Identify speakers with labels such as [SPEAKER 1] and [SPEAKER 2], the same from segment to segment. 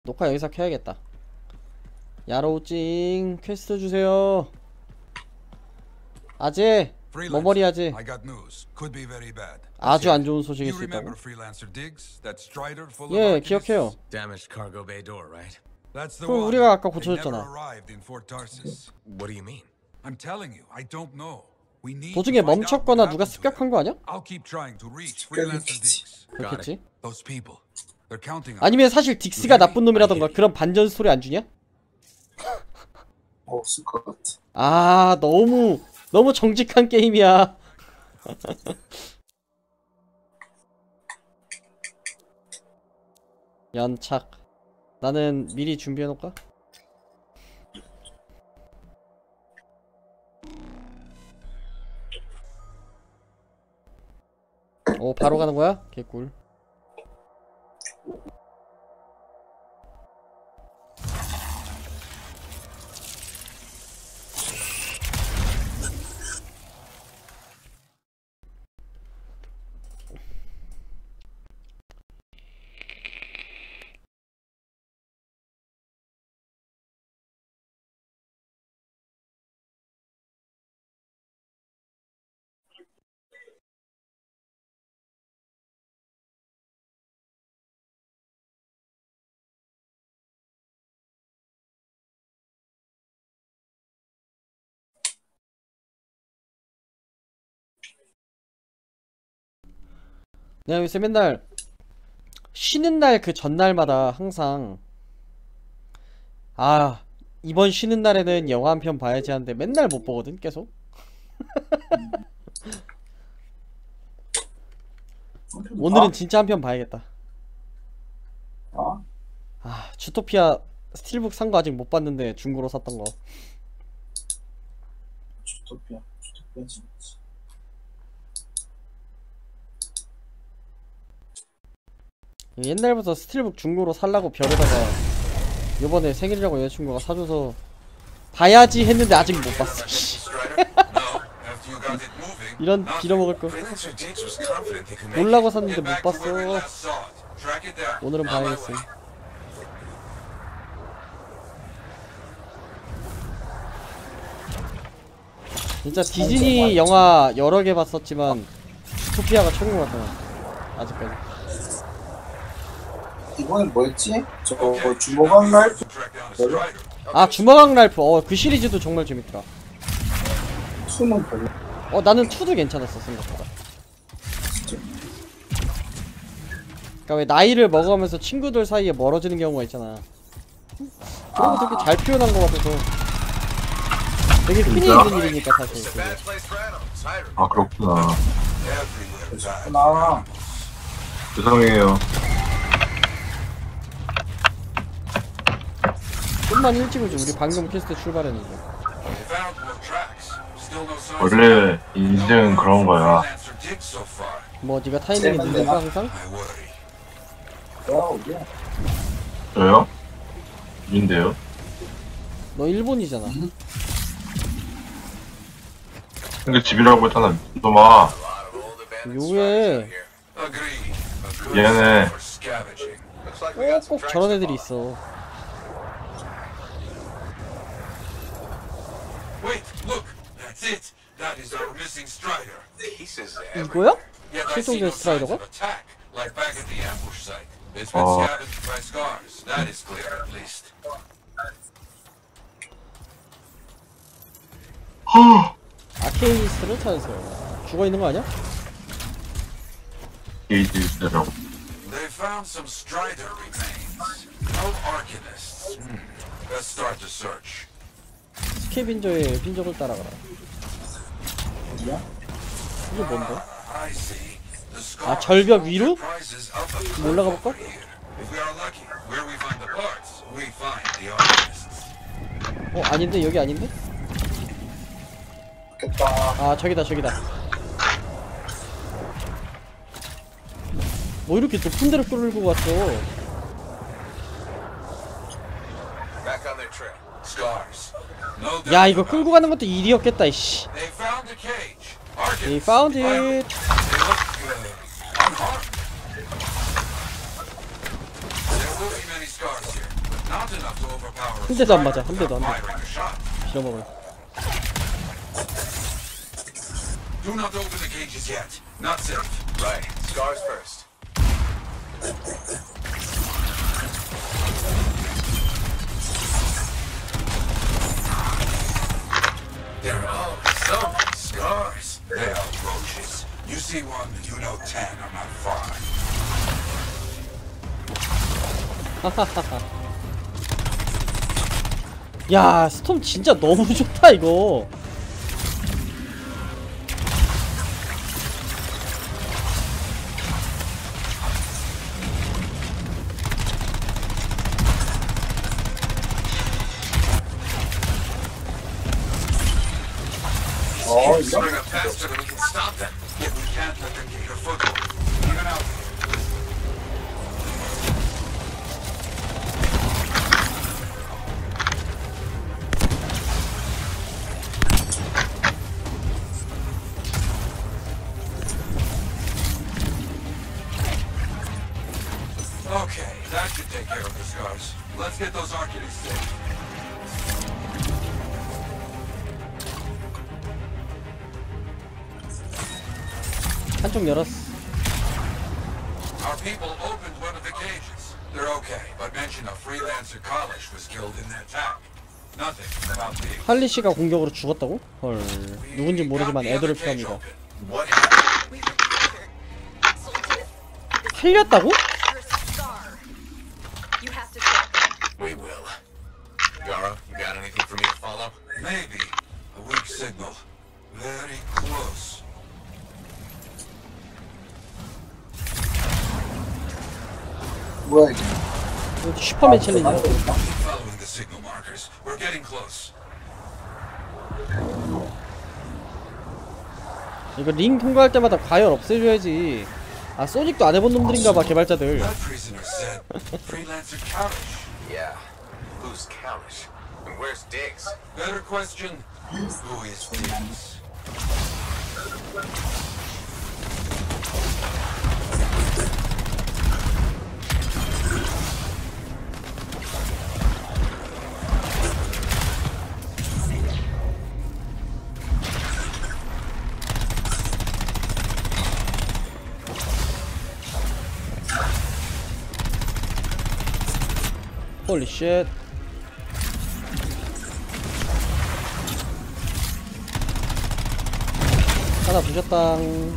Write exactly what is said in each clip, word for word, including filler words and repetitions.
[SPEAKER 1] 녹화 여기서 켜야겠다. 야로우찡 퀘스트 주세요. 아재 머머리 아재. 아주 안 좋은 소식일 수 있다고. 예, 기억해요. 그럼 우리가 아까 고쳐줬잖아. 도중에 멈췄거나 누가 습격한 거 아니야? 그렇겠지. 아니면 사실 딕스가 나쁜 놈이라던가 그런 반전 스토리 안 주냐?
[SPEAKER 2] 없을 것 같아.
[SPEAKER 1] 아, 너무 너무 정직한 게임이야. 연착. 나는 미리 준비해놓을까? 오, 바로 가는 거야? 개꿀. 내가 요새 맨날 쉬는 날 그 전날마다 항상 아, 이번 쉬는 날에는 영화 한 편 봐야지 하는데 맨날 못 보거든 계속. 오늘은 진짜 한 편 봐야겠다. 아, 주토피아 스틸북 산 거 아직 못 봤는데 중고로 샀던 거.
[SPEAKER 2] 주토피아, 주토피아 진짜.
[SPEAKER 1] 옛날부터 스틸북 중고로 살라고 별에다가 요번에 생일이라고 여자친구가 사줘서 봐야지 했는데 아직 못 봤어. 이런 빌어먹을 거. 몰라고 샀는데 못 봤어. 오늘은 봐야겠어. 진짜 디즈니 영화 여러 개 봤었지만 주토피아가 최고인 것 같아. 아직까지.
[SPEAKER 2] 이번엔 뭐였지? 저거 주먹왕 라이프?
[SPEAKER 1] 아, 주먹왕 랄프. 어, 그 시리즈도 정말 재밌더라.
[SPEAKER 2] 투는 별로.
[SPEAKER 1] 어, 나는 투도 괜찮았어 생각보다.
[SPEAKER 2] 진짜.
[SPEAKER 1] 그니까 왜 나이를 먹어가면서 친구들 사이에 멀어지는 경우가 있잖아. 그런 거 되게 잘 표현한 것 같아서 되게 흔히 있는 일이니까 사실. 그게.
[SPEAKER 3] 아, 그렇구나.
[SPEAKER 2] 나
[SPEAKER 3] 죄송해요.
[SPEAKER 1] 좀만 일찍 오지. 우리 방금 퀘스트 출발했는데.
[SPEAKER 3] 원래 인생 그런 거야.
[SPEAKER 1] 뭐 네가 타이밍이 늦는 거 항상?
[SPEAKER 2] 뭐야 어디야?
[SPEAKER 3] 저요? 인데요?
[SPEAKER 1] 너 일본이잖아.
[SPEAKER 3] 근데 집이라고 했잖아. 너마
[SPEAKER 1] 요에
[SPEAKER 3] 얘네
[SPEAKER 1] 꼭꼭 저런 애들이 있어. 이거야? 실종된 스트라이더가?
[SPEAKER 3] 어. 허!
[SPEAKER 1] 아케이스를 찾으세요. 죽어있는 거 아니야?
[SPEAKER 3] 게이지라고.
[SPEAKER 4] They found some Strider remains. No Arcanists. Hmm. Let's start the search.
[SPEAKER 1] 스케빈저의 흔적을 따라가라.
[SPEAKER 2] 어디야?
[SPEAKER 1] 이게 뭔데?
[SPEAKER 4] I see. The scar.
[SPEAKER 1] 아, 절벽 위로?
[SPEAKER 4] Prices up a cliff
[SPEAKER 1] 올라가 볼까?
[SPEAKER 4] over here. If we are lucky, where we find the parts, we find the Arcanists.
[SPEAKER 1] 어, 아닌데? 여기 아닌데?
[SPEAKER 2] 좋겠다.
[SPEAKER 1] 아, 저기다 저기다. 뭐 이렇게 높은 데를 끌고 갔어.
[SPEAKER 4] Back on their trail. Scars. No
[SPEAKER 1] 야,
[SPEAKER 4] doubt
[SPEAKER 1] 이거
[SPEAKER 4] about
[SPEAKER 1] 끌고 가는 것도 일이었겠다, 이씨.
[SPEAKER 4] it. They found the cage.
[SPEAKER 1] They
[SPEAKER 4] Arcanists.
[SPEAKER 1] found
[SPEAKER 4] They
[SPEAKER 1] it.
[SPEAKER 4] look good. Unharmed. There will be many scars here. power of
[SPEAKER 1] 한 대도 안
[SPEAKER 4] Strider
[SPEAKER 1] 맞아. 한 대도 안
[SPEAKER 4] without
[SPEAKER 1] 맞아.
[SPEAKER 4] firing a shot.
[SPEAKER 1] 빌어먹을.
[SPEAKER 4] Do not open the cages yet. Not safe.
[SPEAKER 5] Right. Scars first.
[SPEAKER 4] There are so many scars. They are roaches. You see one, you know ten are not far.
[SPEAKER 1] 야, 스톰 진짜 너무 좋다 이거.
[SPEAKER 2] 어,
[SPEAKER 4] Let's
[SPEAKER 2] 이거?
[SPEAKER 4] bring up faster than we can stop them. Yet we can't let them get a foothold. Even out here. Okay, that should take care of the scars. Let's get those Arcades safe.
[SPEAKER 1] 한쪽 열었어.
[SPEAKER 4] Our people opened one of the cages. They're okay, but mention a freelancer Kalish was killed in the attack. Nothing about the...
[SPEAKER 1] 할리 씨가 공격으로 죽었다고? 헐. 누군지 모르지만
[SPEAKER 4] We got the other
[SPEAKER 1] 애들을
[SPEAKER 4] cage
[SPEAKER 1] 피합니다.
[SPEAKER 4] open. What happened?
[SPEAKER 1] 살렸다고?
[SPEAKER 6] You're a star. You have to stop them.
[SPEAKER 4] We will.
[SPEAKER 5] Gara, you got anything for me to follow?
[SPEAKER 4] Maybe. A weak signal. Very close.
[SPEAKER 2] 뭐야 이게?
[SPEAKER 1] 이거 슈퍼맨 챌린지야.
[SPEAKER 4] Keep following the signal markers. We're getting close.
[SPEAKER 1] 이거 링 통과할 때마다 과열 없애줘야지. 아, 소닉도 안 해본 놈들인가봐 개발자들.
[SPEAKER 4] That prisoner said freelancer Kalish.
[SPEAKER 5] Yeah. Who's Kalish? And where's Diggs?
[SPEAKER 4] Better question, who is Diggs?
[SPEAKER 1] 홀리 쉣. 하나 부셨당.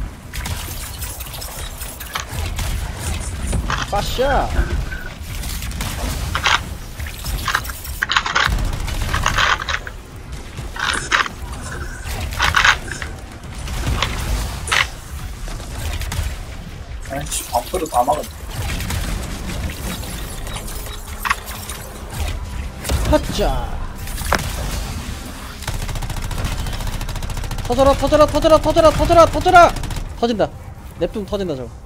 [SPEAKER 1] 빠샤.
[SPEAKER 2] 아이씨, 앞으로 다 막았네.
[SPEAKER 1] 핫자. 터져라 터져라 터져라 터져라 터져라 터져라. 터진다. 냅둔 터진다 저거.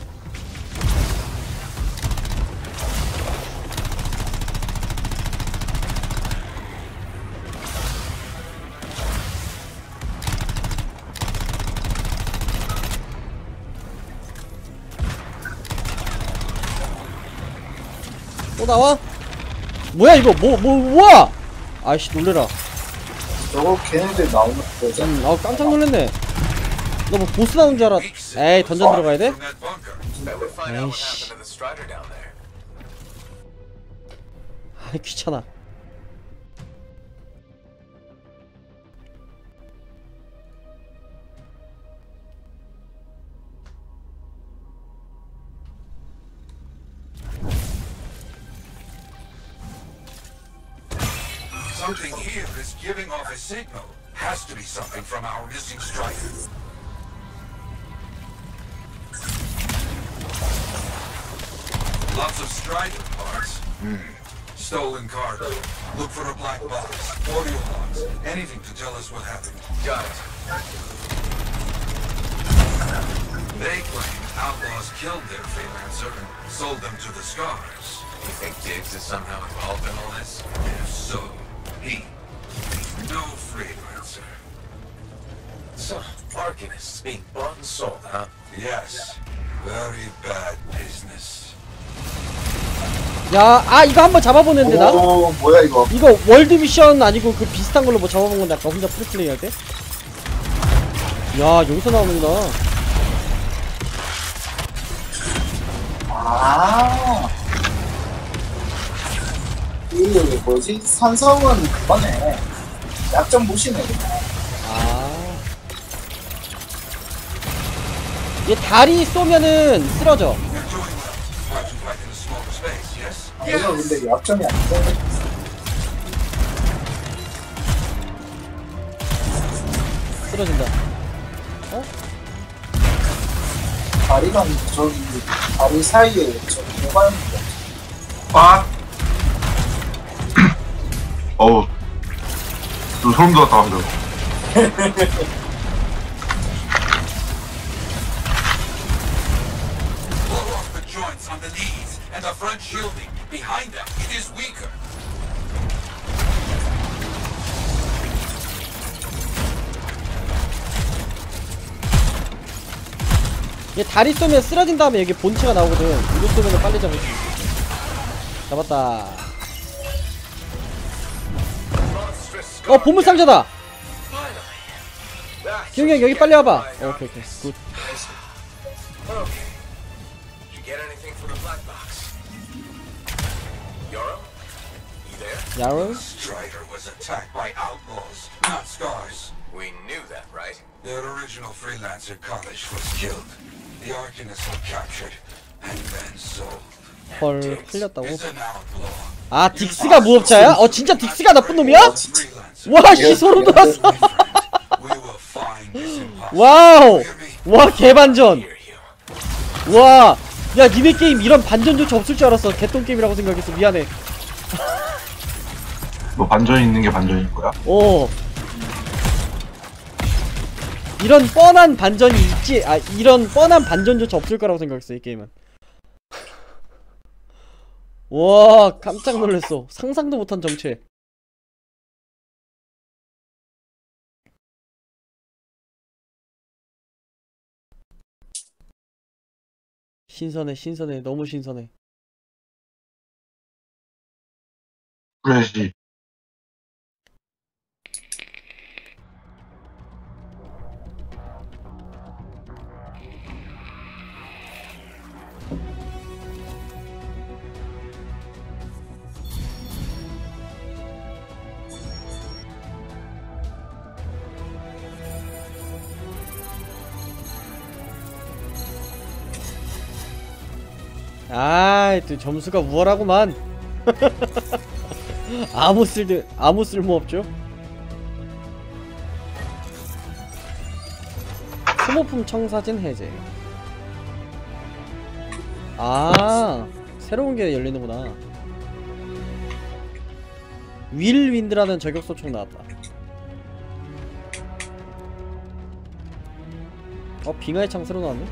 [SPEAKER 1] 또 나와? 뭐야 이거 뭐 뭐 뭐야? 아이씨 놀래라.
[SPEAKER 2] 저거 걔네들 나오는 거죠?
[SPEAKER 1] 음, 아 깜짝 놀랐네. 너 뭐 보스 나온 줄 알았. 에이 던전 들어가야 돼?
[SPEAKER 4] From that bunker.
[SPEAKER 5] Bet we find out what
[SPEAKER 1] Eish.
[SPEAKER 5] happened to the Strider down there.
[SPEAKER 1] 아이 귀찮아.
[SPEAKER 4] Something here is giving off a signal. Has to be something from our missing strider. Lots of strider parts. Hmm. Stolen cargo. Look for a black box. Audio logs. Anything to tell us what happened.
[SPEAKER 5] Got it.
[SPEAKER 4] They claim outlaws killed their freelancer and sold them to the Scars.
[SPEAKER 5] You think Diggs is somehow involved in all this?
[SPEAKER 4] If so, he no freelancer.
[SPEAKER 5] So, Arcanists being bought and sold, huh?
[SPEAKER 4] Yes, very bad business.
[SPEAKER 1] 야, 아 이거 한번 잡아보는데 나?
[SPEAKER 2] 오 뭐야 이거.
[SPEAKER 1] 이거 월드 미션 아니고 그 비슷한 걸로 뭐 잡아본 건데 아까 혼자 프리플레이 할 때? 야, 여기서 나오는구나.
[SPEAKER 2] 아. 이 뭐지? 산성은 그거네. 약점 무시네.
[SPEAKER 1] 아. 얘 다리 쏘면은 쓰러져.
[SPEAKER 4] You're doing well. Try to fight in a smaller space, yes?
[SPEAKER 2] 아, 이거 근데 약점이 아닌데.
[SPEAKER 1] 쓰러진다. 어?
[SPEAKER 2] 다리가 저기 다리 사이에 저기 뭐가 있는데.
[SPEAKER 3] 아! 어우. 좀 소름 돋았다, 방금.
[SPEAKER 4] Blow off the joints on the knees and the front shielding. Behind them, it is weaker.
[SPEAKER 1] 얘 다리 쏘면 쓰러진 다음에 여기 본체가 나오거든. 이거 쏘면 빨리 잡을 수 있어. 잡았다. 어, 보물상자다. 기웅이 형 여기 빨리 와봐. 어, 오케이 오케이 굿.
[SPEAKER 5] Did you get anything from the black box? Yoro? You there?
[SPEAKER 1] 야로?
[SPEAKER 4] Strider was attacked by outlaws, not scars.
[SPEAKER 5] We knew that, right?
[SPEAKER 4] Their original freelancer Kalish was killed. The Arcanists were captured and then sold.
[SPEAKER 1] 헐, 풀렸다고?
[SPEAKER 4] Is an outlaw.
[SPEAKER 1] 아, 딕스가 무법자야? 어, 진짜 딕스가 나쁜 놈이야?
[SPEAKER 4] Freelancer.
[SPEAKER 1] 와, 씨, 소름 돋았어.
[SPEAKER 4] We will find this impossible.
[SPEAKER 1] 와우!
[SPEAKER 4] Hear me?
[SPEAKER 1] 와, 개반전!
[SPEAKER 5] Hear you.
[SPEAKER 1] 와! 야, 니네 게임 이런 반전조차 없을 줄 알았어. 개똥 게임이라고 생각했어. 미안해.
[SPEAKER 3] 뭐 반전이 있는 게 반전일 거야?
[SPEAKER 1] 어. 이런 뻔한 반전이 있지, 아, 이런 뻔한 반전조차 없을 거라고 생각했어, 이 게임은. 와, 깜짝 놀랐어. 상상도 못한 정체. 신선해, 신선해. 너무 신선해.
[SPEAKER 3] 그래야지.
[SPEAKER 1] 아이, 또 점수가 우월하구만. 아무 쓸데 아무 쓸모 없죠. 소모품 청사진 해제. 아, 새로운 게 열리는구나. 윌윈드라는 저격 소총 나왔다. 어, 빙하의 창 새로 나왔네.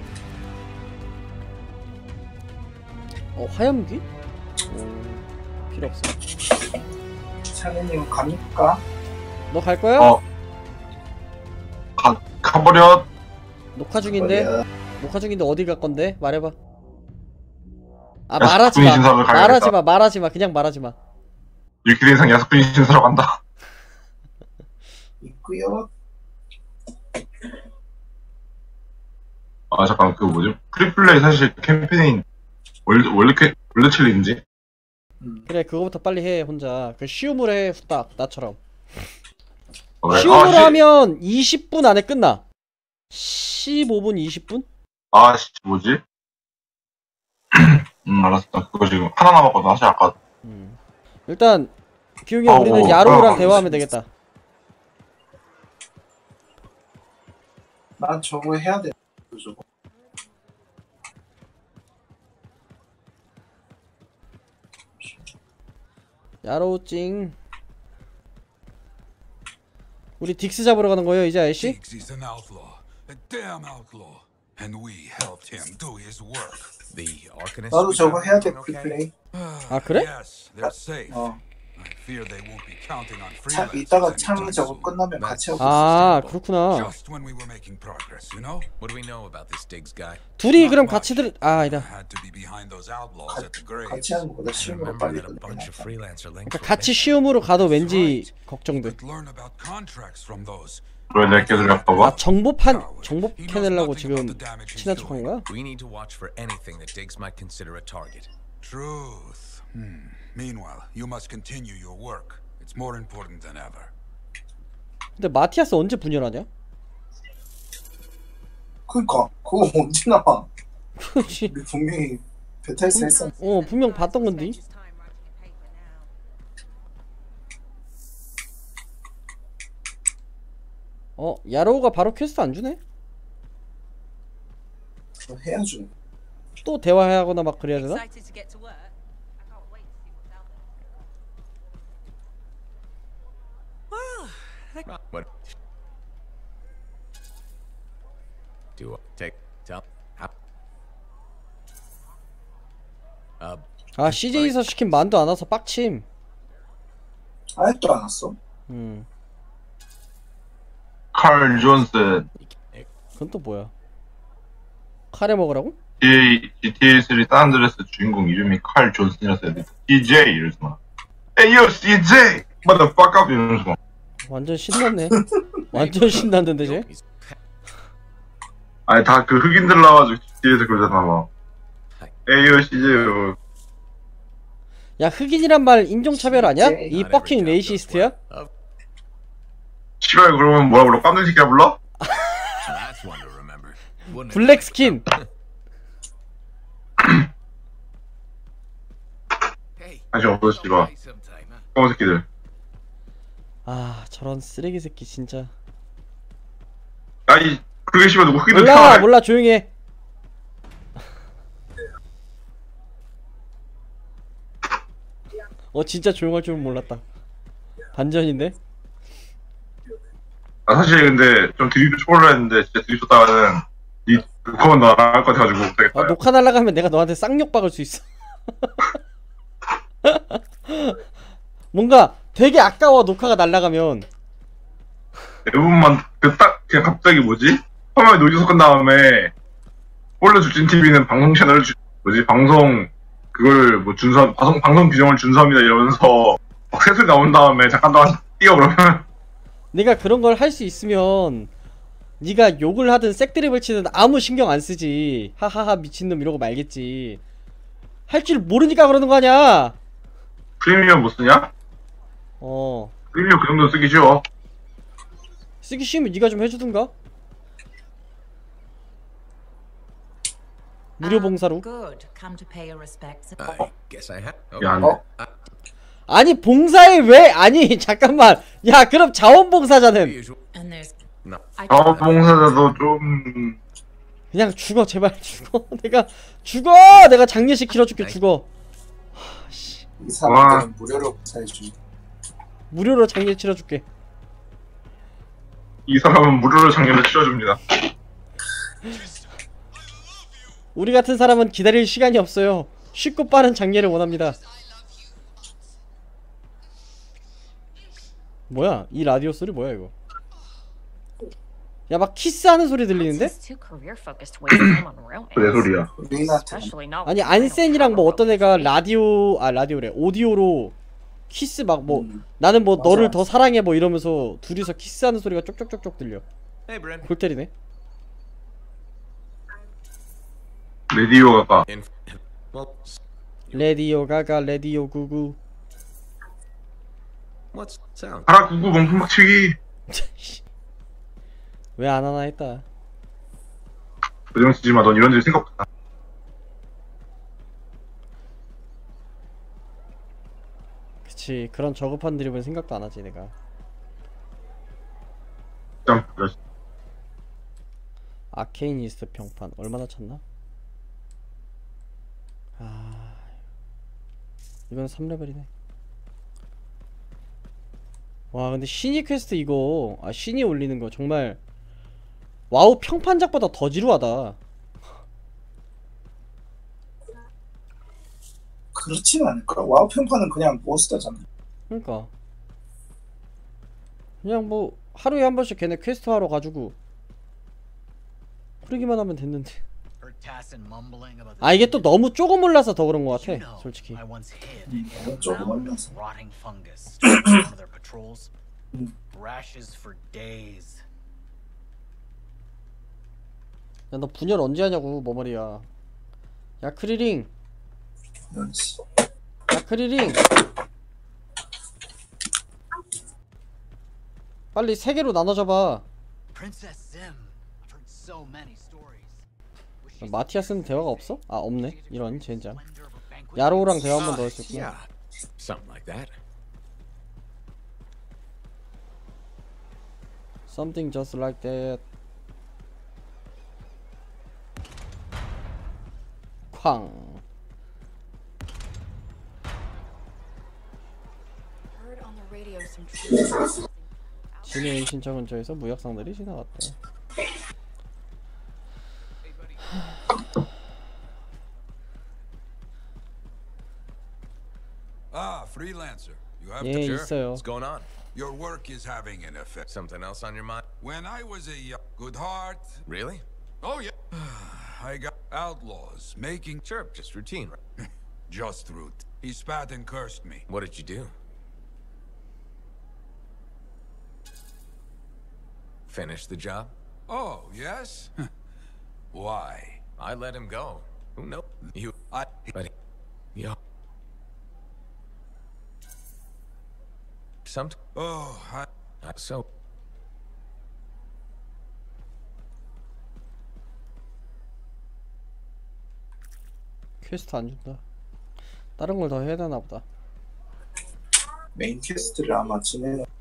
[SPEAKER 1] 어, 화염귀? 오, 필요 없어.
[SPEAKER 2] 차례님 갑니까?
[SPEAKER 1] 너 갈 거야?
[SPEAKER 3] 어. 가, 가버려.
[SPEAKER 1] 녹화 중인데?
[SPEAKER 2] 뭐야?
[SPEAKER 1] 녹화 중인데 어디 갈 건데? 말해봐. 아,
[SPEAKER 3] 야스쿠니
[SPEAKER 1] 말하지 마.
[SPEAKER 3] 신사를 가야겠다.
[SPEAKER 1] 말하지 마. 말하지 마. 그냥 말하지 마.
[SPEAKER 3] 이렇게 된 이상 야스쿠니 신사로 간다.
[SPEAKER 2] 있구요.
[SPEAKER 3] 아, 잠깐, 그 뭐지? 프리플레이 사실 캠페인, 월드, 월드, 캐, 월드 챌린지?
[SPEAKER 2] 음.
[SPEAKER 1] 그래, 그거부터 빨리 해, 혼자. 그 쉬움으로 해, 후딱. 나처럼.
[SPEAKER 3] 어,
[SPEAKER 1] 쉬움으로
[SPEAKER 3] 아, 씨.
[SPEAKER 1] 하면 이십 분 안에 끝나. 십오 분, 이십 분?
[SPEAKER 3] 아, 씨, 뭐지? 음, 알았어. 나 그거 지금 하나 남았거든, 사실 아까.
[SPEAKER 1] 음. 일단, 기웅이 형,
[SPEAKER 3] 아,
[SPEAKER 1] 우리는
[SPEAKER 3] 오,
[SPEAKER 1] 야로우랑
[SPEAKER 3] 아,
[SPEAKER 1] 대화하면 되겠다.
[SPEAKER 2] 난 저거 해야 돼. 저거.
[SPEAKER 1] 야로우 찡. 우리 딕스 잡으러 가는 거예요, 이제 아이씨?
[SPEAKER 4] Diggs is an outlaw, a damn outlaw, and we helped him do his work.
[SPEAKER 5] The Arcanist.
[SPEAKER 2] 나도
[SPEAKER 5] we
[SPEAKER 2] 저거
[SPEAKER 5] found
[SPEAKER 2] 해야 돼.
[SPEAKER 5] okay?
[SPEAKER 2] 프리플레이.
[SPEAKER 1] 아, 그래?
[SPEAKER 4] Yes, they're safe.
[SPEAKER 2] 어.
[SPEAKER 4] I fear they won't be counting on
[SPEAKER 2] 참,
[SPEAKER 4] freelancers
[SPEAKER 2] 이따가 창
[SPEAKER 4] anytime
[SPEAKER 2] 저거
[SPEAKER 4] soon.
[SPEAKER 2] 끝나면 같이 하고
[SPEAKER 1] 아 그렇구나.
[SPEAKER 4] Just when we were making progress, you know?
[SPEAKER 5] What do we know about this Diggs guy?
[SPEAKER 1] 둘이 그럼 같이 들.. 아 아니다.
[SPEAKER 4] Had to be behind those outlaws
[SPEAKER 2] 가,
[SPEAKER 4] at the grave.
[SPEAKER 2] 같이 하는 것보다
[SPEAKER 5] I
[SPEAKER 2] 시험으로
[SPEAKER 5] remember
[SPEAKER 2] 빨리
[SPEAKER 5] that a bunch of
[SPEAKER 2] 끝내.
[SPEAKER 5] freelancer links
[SPEAKER 1] 그러니까
[SPEAKER 5] were
[SPEAKER 1] 같이
[SPEAKER 5] missing.
[SPEAKER 1] 시험으로 가도 왠지 걱정돼.
[SPEAKER 4] Could learn about contracts from those.
[SPEAKER 3] 그런 애끼들
[SPEAKER 1] 아
[SPEAKER 3] 봐봐.
[SPEAKER 1] 정보판 정보 캐내려고 지금 친한 척한 거야?
[SPEAKER 5] We need to watch for anything that Diggs might consider a target.
[SPEAKER 4] Truth. Hmm. Meanwhile, you must continue your work. It's more important than ever.
[SPEAKER 1] 근데 마티아스 언제 분열하냐?
[SPEAKER 2] 그니까 그거 언제 나와?
[SPEAKER 1] 그렇지.
[SPEAKER 2] 우리 분명히 베타에서 했어.
[SPEAKER 1] 어 분명 봤던 건데. 어 야로우가 바로 퀘스트 안 주네?
[SPEAKER 2] 그거 해야죠.
[SPEAKER 1] 또 대화하거나 막 그래야 되나?
[SPEAKER 6] Excited to get to work. I can't wait to see what's out there.
[SPEAKER 5] What? Do I take tell? How? Uh,
[SPEAKER 1] 아 씨제이에서 시킨 만두 안 와서 빡침.
[SPEAKER 2] 아직도 안 왔어?
[SPEAKER 1] 음
[SPEAKER 3] 칼 존슨.
[SPEAKER 1] 그건 또 뭐야? 카레 먹으라고?
[SPEAKER 3] 지티에이 쓰리 산드레스 주인공 이름이 칼 존슨이라서 애들이 씨제이 이러지 마. 에이요 씨제이! motherfucker 이러면서 막.
[SPEAKER 1] 완전 신났네. 완전 신났는데 쟤?
[SPEAKER 5] he's
[SPEAKER 3] 아니 다 그 흑인들 나와가지고 지티에이에서 그러잖아 막. 에이요 씨제이.
[SPEAKER 1] 야 흑인이란 말 인종차별 아니야? 이
[SPEAKER 5] not every
[SPEAKER 1] 퍼킹
[SPEAKER 5] job goes
[SPEAKER 1] 레이시스트야?
[SPEAKER 5] well. Oh,
[SPEAKER 3] 싫어요 그러면 뭐라 불러? 깜짝 새끼야 불러?
[SPEAKER 5] that's one to remember. Wouldn't it?
[SPEAKER 1] 블랙 스킨.
[SPEAKER 5] Hey,
[SPEAKER 3] 다시 없어 씨발.
[SPEAKER 5] hey, sometime, huh?
[SPEAKER 3] 까만 새끼들.
[SPEAKER 1] 아 저런 쓰레기 새끼 진짜.
[SPEAKER 3] 아이 그게 씨발 누구 흑인들
[SPEAKER 1] 몰라
[SPEAKER 3] 태어나.
[SPEAKER 1] 몰라 조용히 해. 어 진짜 조용할 줄은 몰랐다. 반전인데?
[SPEAKER 3] 아 사실 근데 좀 드립 초월을 했는데 진짜 드립 쳤다가는 이 그거만 나갈 것 같아가지고 못하겠다.
[SPEAKER 1] 아 녹화 날라가면 내가 너한테 쌍욕 박을 수 있어. 뭔가 되게 아까워 녹화가 날라가면.
[SPEAKER 3] 대부분만 그 딱 그냥 갑자기 뭐지? 화면에 노이즈 섞은 다음에 원래 주진 티비는 방송 채널을 주, 뭐지 방송 그걸 뭐 준수 방송 방송 규정을 준수합니다 이러면서 막 새소리 나온 다음에 잠깐 동안 띄어 그러면
[SPEAKER 1] 네가 그런 걸 할 수 있으면 네가 욕을 하든 색드립을 치든 아무 신경 안 쓰지. 하하하 미친놈 이러고 말겠지. 할 줄 모르니까 그러는 거 아니야.
[SPEAKER 3] 프리미엄 못 쓰냐?
[SPEAKER 1] 어
[SPEAKER 3] 프리미엄 그 정도 쓰기 쉬워.
[SPEAKER 1] 쓰기 쉬우면 네가 좀 해주든가. 무료 봉사로.
[SPEAKER 7] Good. Come to pay your respects.
[SPEAKER 5] I guess I have. Oh,
[SPEAKER 3] 야, 안
[SPEAKER 2] 어?
[SPEAKER 1] 아니 봉사에 왜 아니 잠깐만 야 그럼 자원봉사자는
[SPEAKER 5] usual.
[SPEAKER 7] And there's
[SPEAKER 5] No.
[SPEAKER 7] I
[SPEAKER 3] 자원봉사자도 좀
[SPEAKER 1] 그냥 죽어 제발 죽어. 내가 죽어 내가 장례식 치러줄게 죽어.
[SPEAKER 2] 이 사람들은 무료로 사해줘.
[SPEAKER 1] 무료로 장례 치러줄게.
[SPEAKER 3] 이 사람은 무료로 장년을 치러줍니다.
[SPEAKER 1] 우리 같은 사람은 기다릴 시간이 없어요. 쉽고 빠른 장례를 원합니다. 뭐야 이 라디오 소리 뭐야 이거. 야 막 키스하는 소리 들리는데?
[SPEAKER 7] It's too career focused wasting time on romance.
[SPEAKER 3] 내 소리야.
[SPEAKER 2] 레이나한테
[SPEAKER 7] Especially not.
[SPEAKER 1] 아니
[SPEAKER 7] with the
[SPEAKER 1] 안센이랑 뭐 어떤 애가 라디오 아 라디오래 오디오로 키스 막 뭐
[SPEAKER 2] 음.
[SPEAKER 1] 나는 뭐
[SPEAKER 2] 맞아.
[SPEAKER 1] 너를 더 사랑해 뭐 이러면서 둘이서 키스하는 소리가 쪽쪽쪽쪽 들려.
[SPEAKER 5] Hey, Brent.
[SPEAKER 1] 골 때리네.
[SPEAKER 3] 레디오 가까.
[SPEAKER 5] In. Well, s-
[SPEAKER 1] 레디오 가가 레디오 구구.
[SPEAKER 5] what's sound?
[SPEAKER 3] 가라 구구 멍청 박치기.
[SPEAKER 1] 왜 안 하나 했다.
[SPEAKER 3] 그정 쓰지 마. 넌 이런 일 생각 못한다.
[SPEAKER 1] 그치 그런 저급한 드립은 생각도 안 하지 내가.
[SPEAKER 3] 참
[SPEAKER 1] 아케이니스트 평판 얼마나 찼나? 아 이건 삼 레벨이네. 와 근데 신이 퀘스트 이거 아 신이 올리는 거 정말 와우 평판작보다 더 지루하다.
[SPEAKER 2] 그렇지는 않을까? 와우 평판은 그냥 몬스터잖아.
[SPEAKER 1] 그러니까 그냥 뭐 하루에 한 번씩 걔네 퀘스트 하러 가지고 그러기만 하면 됐는데. 아 이게 또 너무 조금 올라서 더 그런 것 같아 솔직히.
[SPEAKER 2] 음, 조금 올라서.
[SPEAKER 1] 야 너 분열 언제 하냐고 머머리야. 야 크리링
[SPEAKER 2] 그렇지.
[SPEAKER 1] 야 크리링 빨리 세 개로 나눠줘봐. 마티아스는 대화가 없어? 아 없네. 이런 젠장. 야로우랑 대화 한 번 더 했었구나.
[SPEAKER 5] Yeah, something like that.
[SPEAKER 1] Something just like that. 쾅.
[SPEAKER 6] Heard on the radio some truth.
[SPEAKER 1] 진해인 신청 근처에서 무역상들이 지나갔다.
[SPEAKER 4] Ah, freelancer. You have
[SPEAKER 1] 예
[SPEAKER 4] to
[SPEAKER 1] 있어요.
[SPEAKER 5] What's going on?
[SPEAKER 4] Your work is having an effect.
[SPEAKER 5] Something else on your mind?
[SPEAKER 4] When I was a young, good heart.
[SPEAKER 5] Really?
[SPEAKER 4] Oh yeah. I got outlaws making
[SPEAKER 5] Sure, just routine.
[SPEAKER 4] just root. He spat and cursed me.
[SPEAKER 5] What did you do? Finish the job?
[SPEAKER 4] Oh yes. Why?
[SPEAKER 5] I let him go. Who knows? You,
[SPEAKER 4] I.
[SPEAKER 5] but yo. Some.
[SPEAKER 4] Oh, I.
[SPEAKER 5] So.
[SPEAKER 1] 퀘스트 안 준다. 다른 걸 더 해야 되나 보다.
[SPEAKER 2] 메인 퀘스트를 아마 진행